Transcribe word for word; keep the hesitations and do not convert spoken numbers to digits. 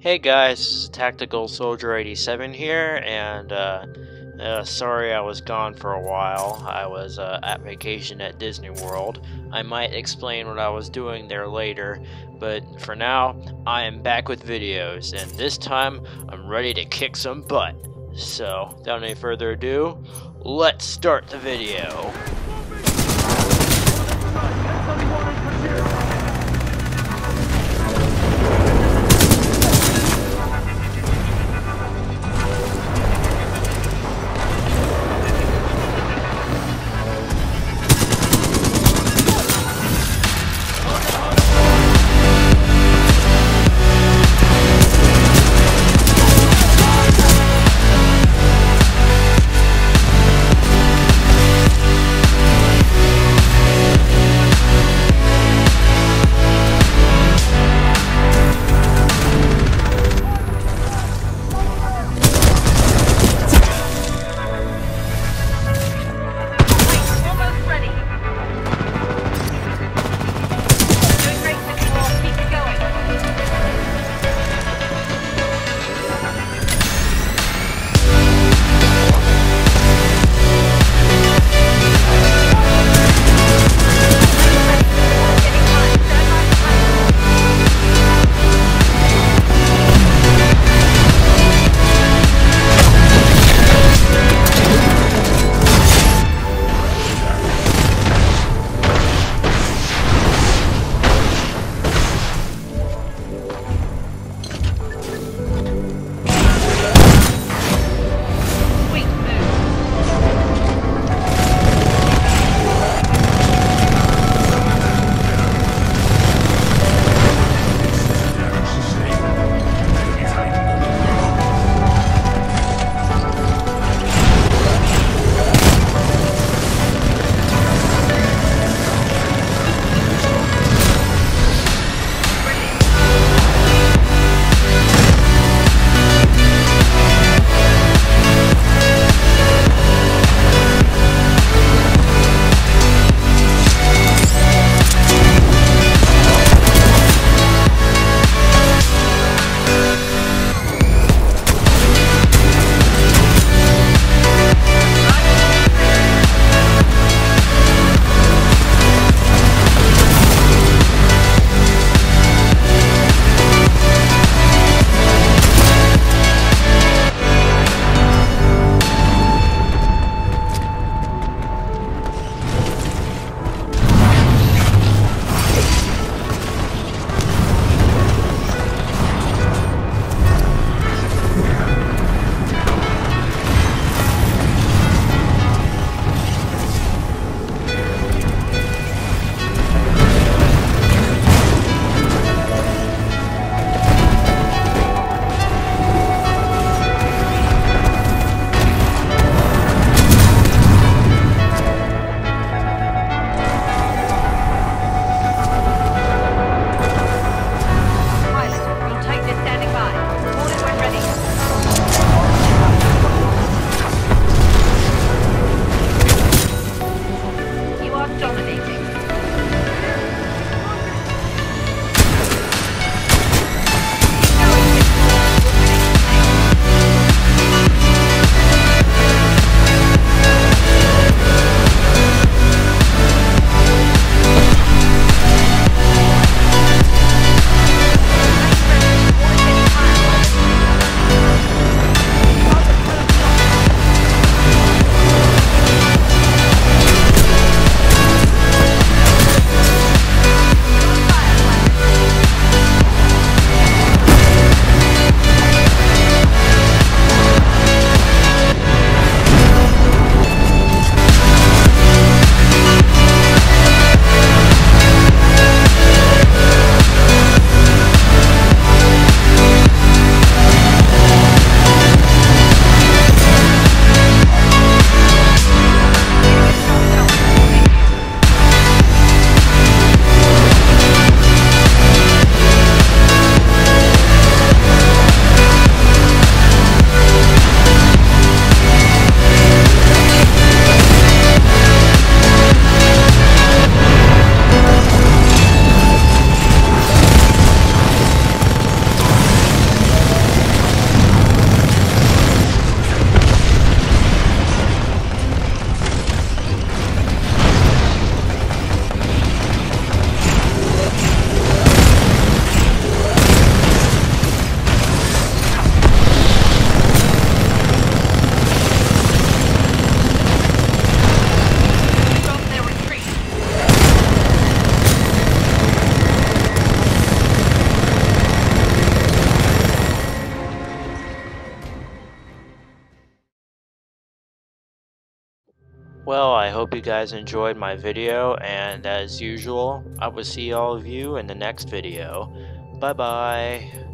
Hey guys, Tactical Soldier eighty-seven here, and uh, uh, sorry I was gone for a while. I was uh, at vacation at Disney World. I might explain what I was doing there later, but for now, I am back with videos, and this time I'm ready to kick some butt. So, without any further ado, let's start the video. Well, I hope you guys enjoyed my video, and as usual, I will see all of you in the next video. Bye bye.